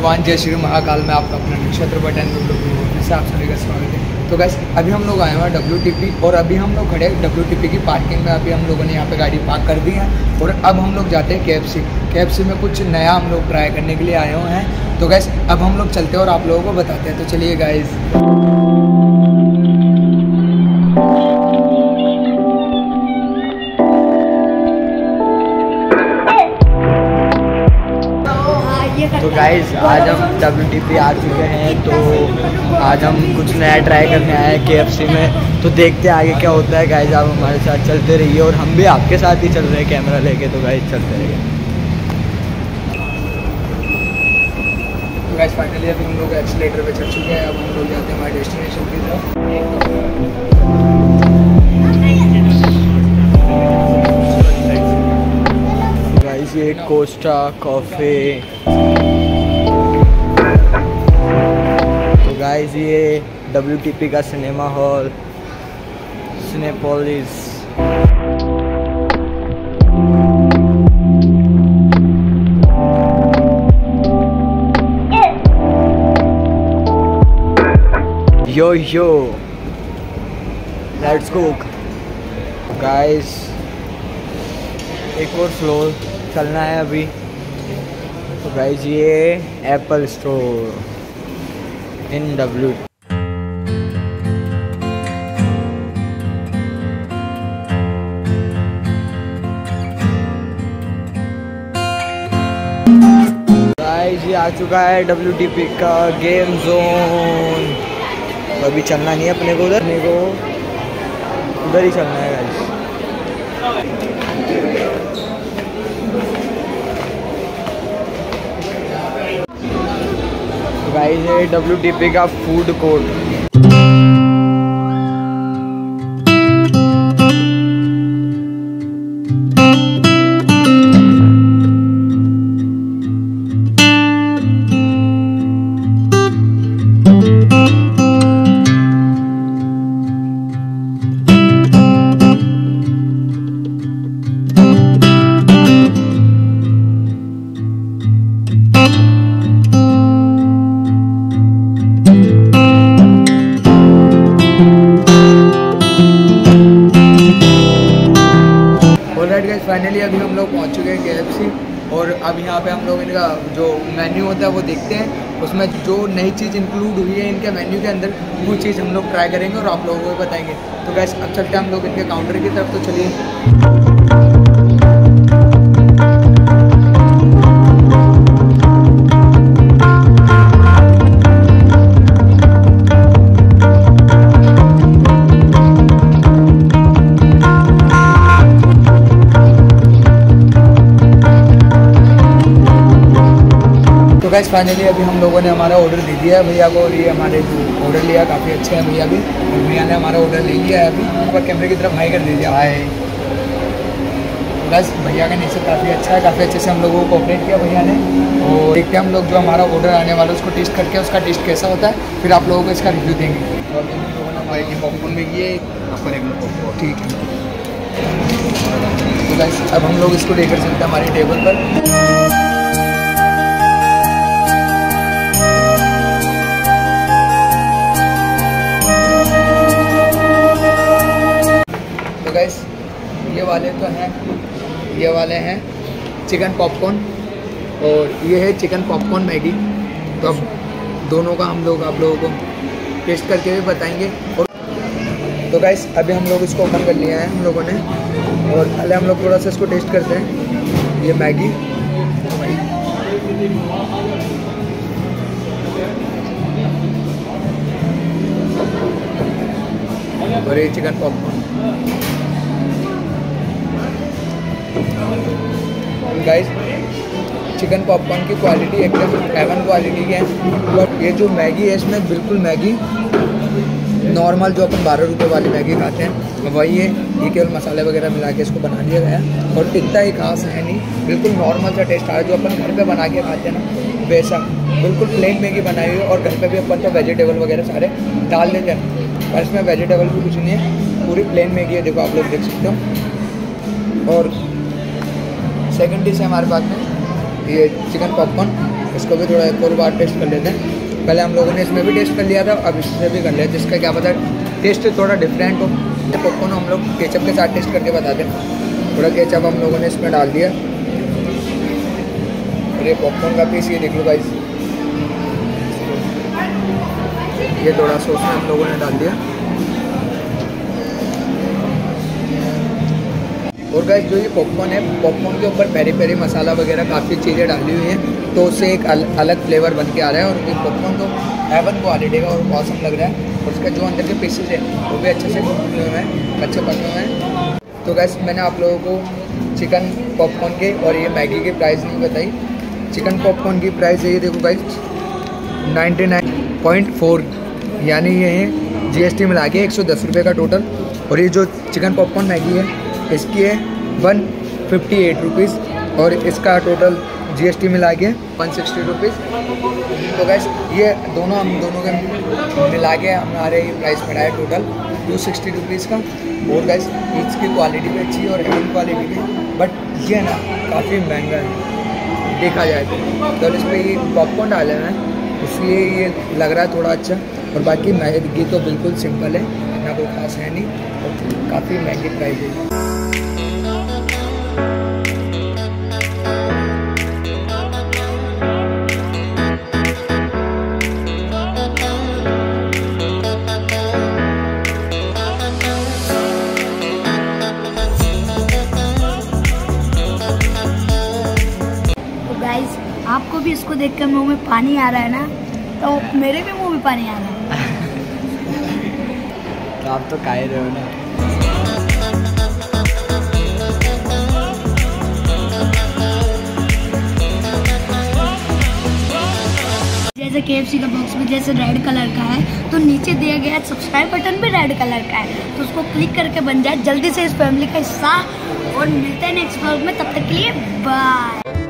भगवान जय श्री महाकाल में आपका अपना नक्षत्र बटन से आप सभी का स्वागत है। तो गाइस अभी हम लोग आए हुए हैं WTP और अभी हम लोग खड़े हैं WTP की पार्किंग में। अभी हम लोगों ने यहाँ पे गाड़ी पार्क कर दी है और अब हम लोग जाते हैं KFC में कुछ नया हम लोग ट्राई करने के लिए आए हुए हैं। तो गाइस अब हम लोग चलते हैं और आप लोगों को बताते हैं। तो चलिए गाइस। तो गाइस आज हम WTP आ चुके हैं। तो आज हम कुछ नया ट्राई करने आए हैं KFC में। तो देखते हैं आगे क्या होता है। गाइस आप हमारे साथ चलते रहिए और हम भी आपके साथ ही चल रहे हैं कैमरा लेके। तो गाइस चलते रहिए। तो गाइस फाइनली अभी हम लोग एक्सीलेटर पे चढ़ चुके हैं। अब हम लोग जाते हैं हमारे डेस्टिनेशन की तरफ। गाइस ये कोस्टा कॉफी। गाइस ये WTP का cinema hall Cinepolis. Yo let's go guys. एक और फ्लोर चलना है अभी। तो गाइस ये Apple Store in W। Guys ये आ चुका है WTP का गेम जोन। तो अभी चलना नहीं है अपने को, उधर ही चलना है गाइस। गाइस ये WTP का फूड कोर्ट। फाइनली अभी हम लोग पहुंच चुके हैं KFC और अब यहाँ पे हम लोग इनका जो मेन्यू होता है वो देखते हैं। उसमें जो नई चीज़ इंक्लूड हुई है इनके मेन्यू के अंदर वो चीज़ हम लोग ट्राई करेंगे और आप लोगों को बताएंगे। तो गाइस अब चलते हैं हम लोग इनके काउंटर की तरफ। तो चलिए। गाइस फाइनली अभी हम लोगों ने हमारा ऑर्डर दे दिया है भैया को और ये हमारे जो ऑर्डर लिया काफ़ी अच्छे हैं भैया भी। और भैया ने हमारा ऑर्डर ले लिया है। अभी ऊपर कैमरे की तरफ हाई कर दीजिए। हाय बस भैया का नेचर काफ़ी अच्छा है। काफ़ी अच्छे से हम लोगों को कोऑपरेट किया भैया ने। और देखते हैं हम लोग जो हमारा ऑर्डर आने वाला है उसको टेस्ट करके उसका टेस्ट कैसा होता है फिर आप लोगों को इसका रिव्यू देंगे। और इन लोगों ने हमारे लिए पॉपकॉर्न भी किए। ठीक है। तो गाइस अब हम लोग इसको लेकर चलते हैं हमारी टेबल पर। गाइस ये वाले हैं चिकन पॉपकॉर्न और ये है चिकन पॉपकॉर्न मैगी। तो अब दोनों का हम लोग आप लोगों को टेस्ट करके भी बताएंगे। और तो गाइस अभी हम लोग इसको ओपन कर लिया है हम लोगों ने और पहले हम लोग थोड़ा सा इसको टेस्ट करते हैं। ये मैगी और ये chicken popcorn. Guys chicken popcorn की क्वालिटी एकदम A1 क्वालिटी की है। बट ये जो मैगी है इसमें बिल्कुल मैगी नॉर्मल जो अपन 12 रुपये वाली मैगी खाते हैं वही है। ये केवल मसाले वगैरह मिला के इसको बना दिया गया है और इतना ही खास है नहीं। बिल्कुल नॉर्मल सा टेस्ट आ रहा है जो अपन घर पे बना के खाते हैं ना वैसा। बिल्कुल प्लेन मैगी बनाई हुई है और घर पे भी अपन तो वेजिटेबल वगैरह सारे डाल देते हैं पर इसमें वेजिटेबल भी कुछ नहीं है। पूरी प्लेन मैगी है। देखो आप लोग देख सकते हो। और सेकंड डिश है हमारे पास में ये चिकन पॉपकॉर्न। इसको भी थोड़ा एक और बार टेस्ट कर लेते हैं। पहले हम लोगों ने इसमें भी टेस्ट कर लिया था, अब इससे भी कर लेते हैं, जिसका क्या पता टेस्ट थोड़ा डिफरेंट हो। पॉपकॉर्न हम लोग केचप के साथ टेस्ट करके बताते हैं। थोड़ा केचप हम लोगों ने इसमें डाल दिया और ये पॉपकॉर्न का पीस ये देख लो गाइस, ये थोड़ा सॉस में हम लोगों ने डाल दिया। और गाइस जो ये पॉपकॉर्न है, पॉपकॉर्न के ऊपर पेरी पेरी मसाला वगैरह काफ़ी चीज़ें डाली हुई हैं, तो उससे एक अलग फ्लेवर बन के आ रहा है। और ये पॉपकॉर्न तो हेवन क्वालिटी का और मौसम लग रहा है। और उसका जो अंदर के पीसेस है वो भी अच्छे से कुक हुए हैं, अच्छे पके हुए हैं। तो गाइस मैंने आप लोगों को चिकन पॉपकॉर्न के और ये मैगी की प्राइस नहीं बताई। चिकन पॉपकॉर्न की प्राइस है ये देखो गाइस 99.4, यानी ये है GST मिला के 110 रुपये का टोटल। और ये जो चिकन पॉपकॉर्न मैगी है इसकी है 158 रुपीज़ और इसका टोटल GST मिला के 160 रुपीज़। तो गैस ये दोनों हम दोनों के मिला के हमारे ये प्राइस पड़ा है टोटल 260 रुपीज़ का। और गैस इसकी क्वालिटी भी अच्छी है और हेवी क्वालिटी भी, बट ये ना काफ़ी महंगा है देखा जाए तो इस पर ये पॉपकॉर्न डाले हैं इसलिए ये लग रहा है थोड़ा अच्छा। और बाकी मैगी तो बिल्कुल सिंपल है, इतना कोई खास है नहीं और काफ़ी महंगी प्राइस है। आपको भी इसको देखकर मुंह में पानी आ रहा है ना, तो मेरे भी मुंह में पानी आ रहा है। तो आप तो खा ही रहे हो ना। जैसे KFC का बॉक्स में जैसे रेड कलर का है, तो नीचे दिया गया सब्सक्राइब बटन भी रेड कलर का है, तो उसको क्लिक करके बन जाए जल्दी से इस फैमिली का हिस्सा। और मिलते हैं नेक्स्ट ब्लॉग में, तब तक के लिए बाय।